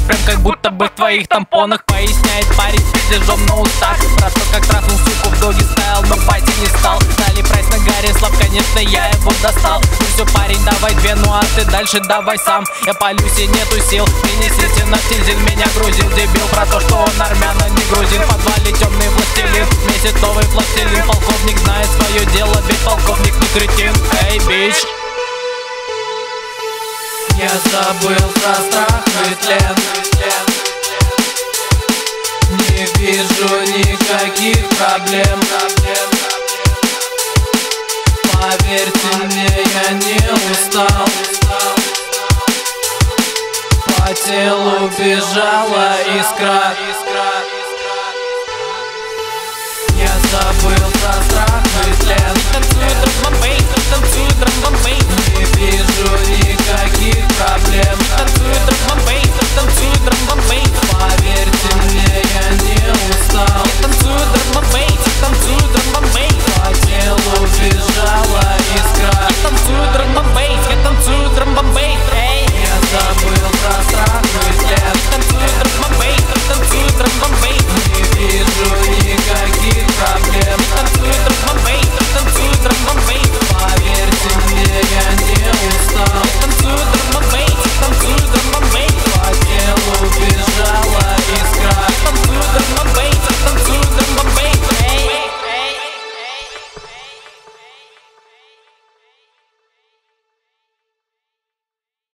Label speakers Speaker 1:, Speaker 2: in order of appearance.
Speaker 1: прям как будто бы в твоих тампонах. Поясняет парень с пиздежом на устах про то, как трахнул суку в доги стайл, но пати не стал. Дали прайс на Гарри Слаб, конечно, я его достал. Ну все, парень, давай две, ну а ты дальше давай сам. Я палюсь и нету сил, принесите на дизель. Меня грузил дебил про то, что он армян, а не грузин. В подвале темный властелин, месяц новый пластилин. Полковник знает свое дело, ведь полковник не кретин. Эй, бич. Я забыл про страх и тлен, не вижу никаких проблем. Поверьте мне, я не устал. По телу бежала искра. Я забыл про страх и тлен,
Speaker 2: танцую драм-бомбей,
Speaker 1: не вижу никаких проблем.